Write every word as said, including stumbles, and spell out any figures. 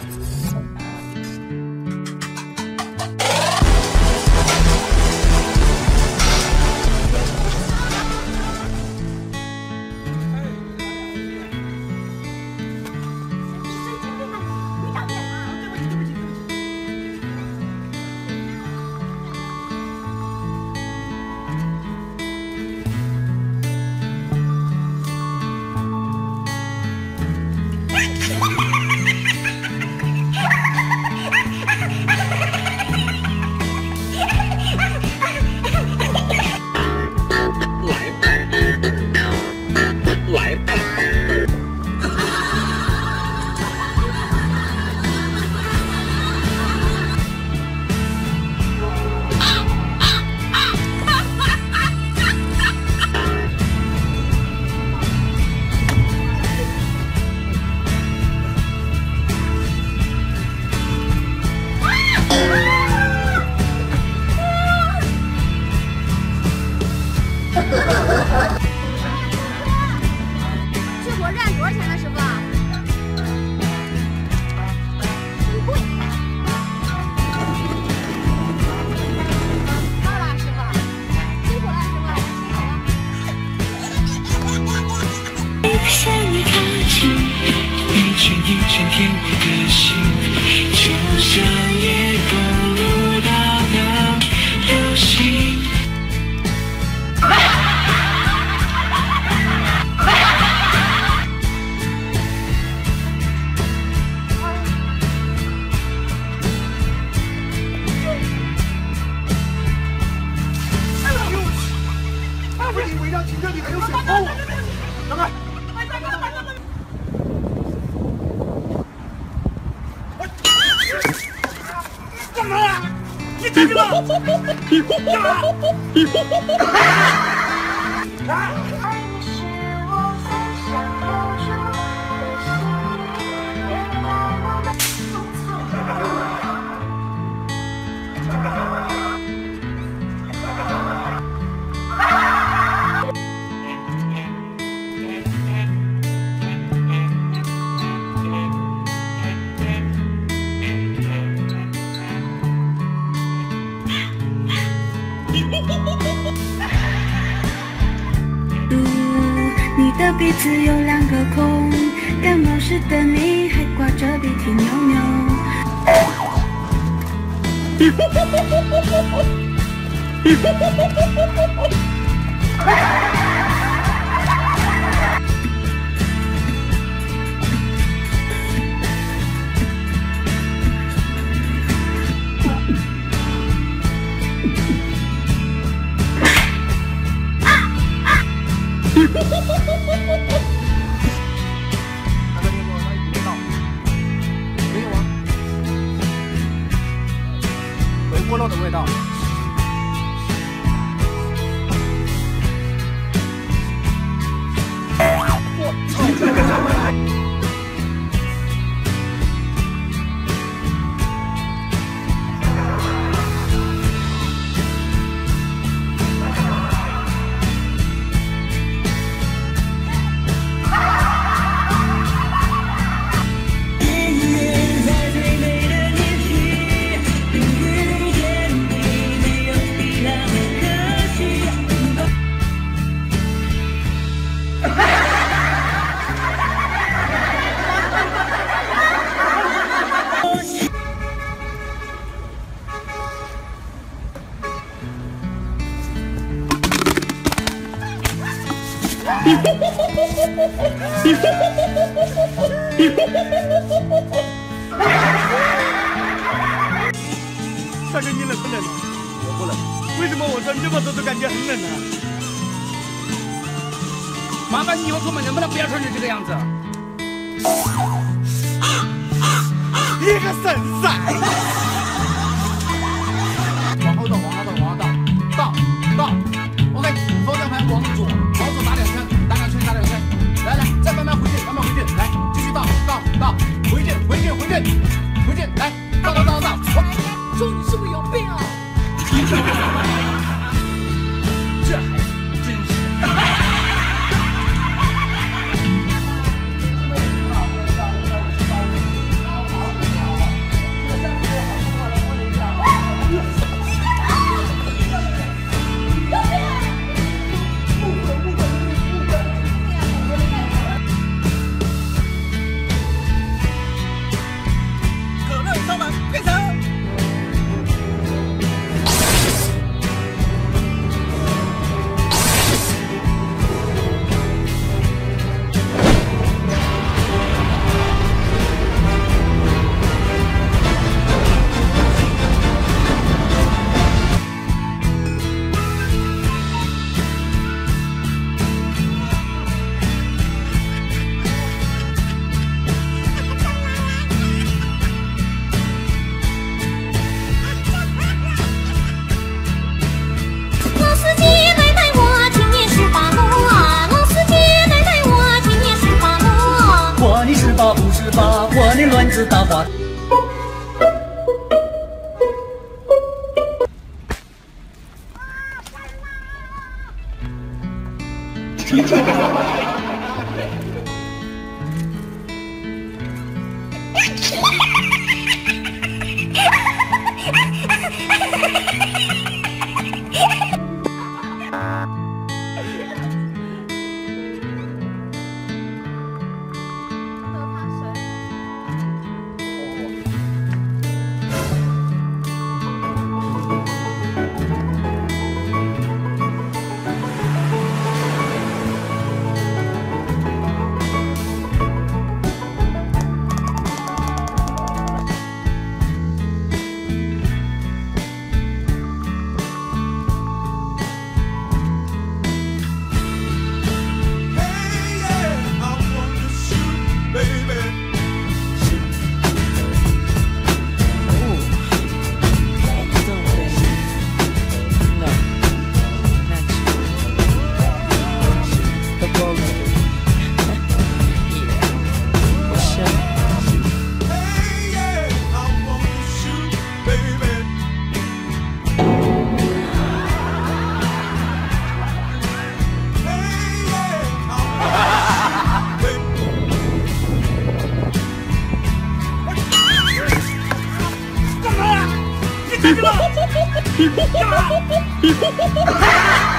去火车站多少钱呢，师傅？真贵。到了，师傅，辛苦了，师傅，辛苦了。 向你靠近，一圈一圈填我的心，就像夜公路大的流星。 违违章停车里还有水沟，等会儿。干嘛呀？你干什么？干嘛？ 你的鼻子有两个孔，感冒时的你还挂着鼻涕牛牛。 回锅肉的味道。大哥，你冷不冷啊？我不冷。为什么我穿这么多都感觉很冷呢？ 麻烦你以后出门能不能不要穿成这个样子？ 一个神塞！往后倒，往后倒，往后倒，倒倒。OK， 方向盘往左，往左打两圈，打两圈，打两圈。来来，再慢慢回去，慢慢回去，来，继续倒倒倒，回去回去回去回去，来，倒倒倒倒。 说你是不是有病啊？这孩子真是。 子大话。 干什么？干嘛？